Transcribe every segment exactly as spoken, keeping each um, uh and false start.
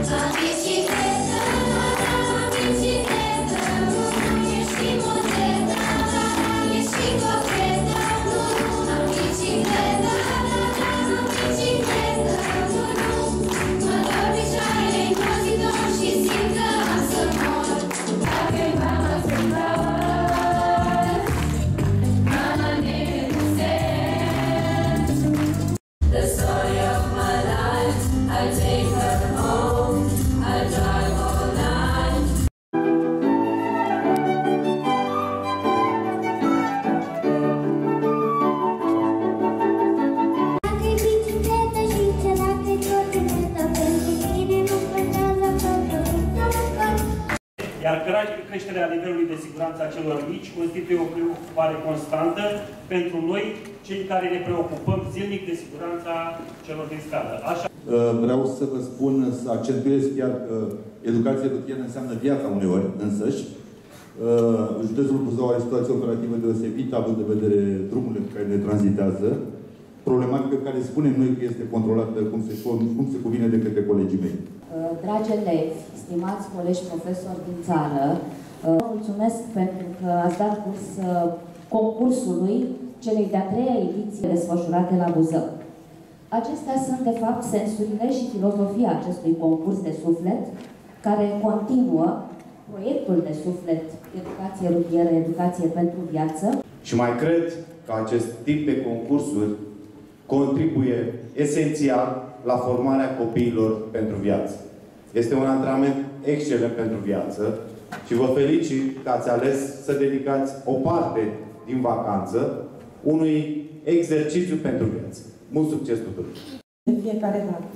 Iar creșterea nivelului de siguranță a celor mici constituie o preocupare constantă pentru noi, cei care ne preocupăm zilnic de siguranța celor din stradă. Așa... Vreau să vă spun, să accentuez chiar că educația rutieră înseamnă viața uneori însăși. Județul Buzău are situație operativă deosebită, având în vedere drumurile pe care ne tranzitează. Problematica care spunem noi că este controlată cum se, cum se cuvine de către colegii mei. Dragi elevi, stimați colegi profesori din țară, vă mulțumesc pentru că ați dat curs concursului celei de-a treia ediție desfășurate la Buzău. Acestea sunt, de fapt, sensurile și filozofia acestui concurs de suflet, care continuă proiectul de suflet Educație rutieră, Educație pentru viață. Și mai cred că acest tip de concursuri contribuie esențial la formarea copiilor pentru viață. Este un antrenament excelent pentru viață și vă felicit că ați ales să dedicați o parte din vacanță unui exercițiu pentru viață. Mult succes tuturor! De fiecare dată.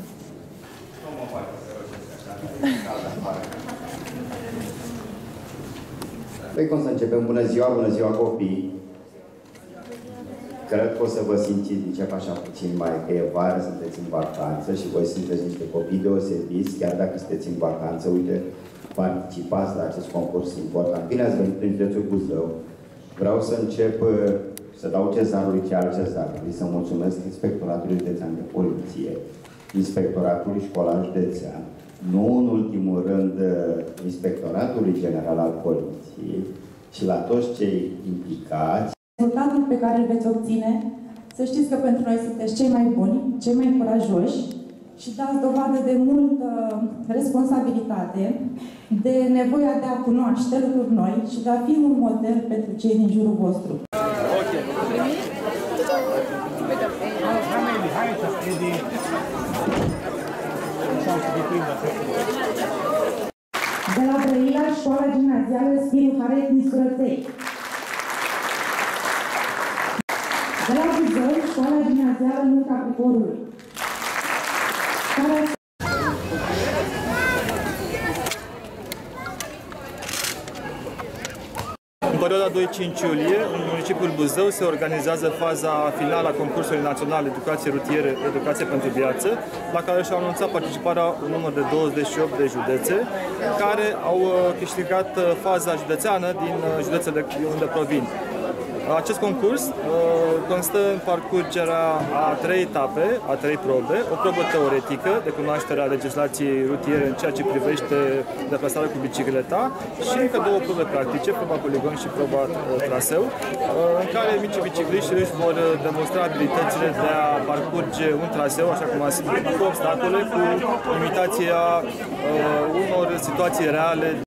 Păi cum să începem? Bună ziua, bună ziua copii! Cred că o să vă simțiți, încep așa puțin mai, că e vară, sunteți în vacanță și voi sunteți niște copii deosebiți, chiar dacă sunteți în vacanță, uite, participați la acest concurs important. Bine ați venit în județul Buzău. Vreau să încep să dau cezarului ce al cezarului, să mulțumesc Inspectoratului Județean de Poliție, Inspectoratului Școlar Județean, nu în ultimul rând Inspectoratului General al Poliției și la toți cei implicați. Rezultatul pe care îl veți obține, să știți că pentru noi sunteți cei mai buni, cei mai curajoși și dați dovadă de multă responsabilitate, de nevoia de a cunoaște lucruri noi și de a fi un model pentru cei din jurul vostru. De la Brăila, Școala Gimnazială Spiru Haret din Surăței. De la Buzău, Școala Gimnazială Luca Bucorului. Care... În perioada doi cinci iulie, în municipiul Buzău se organizează faza finală a concursului național Educație rutieră, Educație pentru viață, la care și-au anunțat participarea un număr de douăzeci și opt de județe, care au câștigat faza județeană din județele unde provin. Acest concurs uh, constă în parcurgerea a trei etape, a trei probe, o probă teoretică de cunoaștere a legislației rutiere în ceea ce privește deplasarea cu bicicleta și încă două probe practice, proba poligon și proba uh, traseu, uh, în care micii bicicliști își vor demonstra abilitățile de a parcurge un traseu, așa cum a spus, cu obstacole, cu imitația uh, unor situații reale.